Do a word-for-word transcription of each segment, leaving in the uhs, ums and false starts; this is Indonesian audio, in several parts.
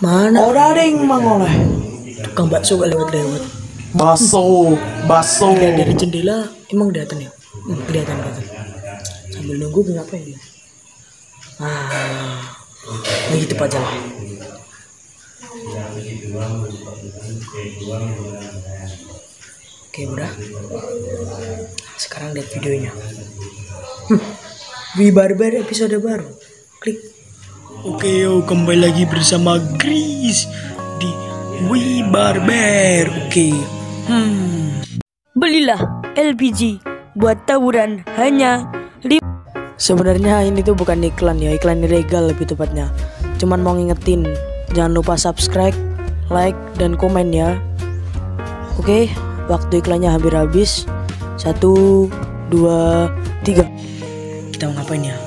Mana? Ora ada yang mangoleh. Tukang bakso gak lewat-lewat. Baso, baso. Lihat dari jendela emang kelihatan ya? Hmm, kelihatan kelihatan. Sambil nunggu ngapain dia? Ah, lagi tepat jalan. Oke udah. Sekarang lihat videonya. Hmm, Wi Barber episode baru. Klik. Oke yo, kembali lagi bersama Gris di Wi Barber. Oke. Hmm. Belilah L P G buat tawuran hanya lima. Sebenarnya ini tuh bukan iklan ya, iklan ilegal lebih tepatnya. Cuman mau ngingetin, jangan lupa subscribe, like, dan komen ya. Oke, waktu iklannya hampir habis. Satu, dua, tiga. Kita mau ngapain ya?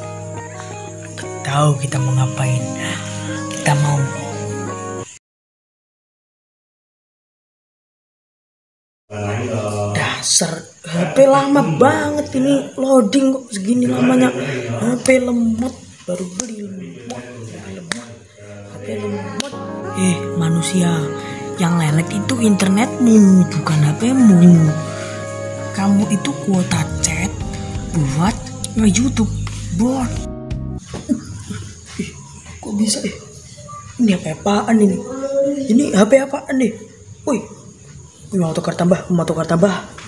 Tahu kita mau ngapain? Kita mau dasar H P lama banget ini, loading kok segini lamanya. H P lemot, baru beli lemot, H P lemot, H P lemot. Eh manusia, yang lelek itu internetmu bukan H P-mu. Kamu itu kuota chat buat nge-YouTube bot. Eh, kok bisa eh? Ini H P apaan ini? Ini H P apaan nih? Woi, mau tukar tambah, mau tukar tambah.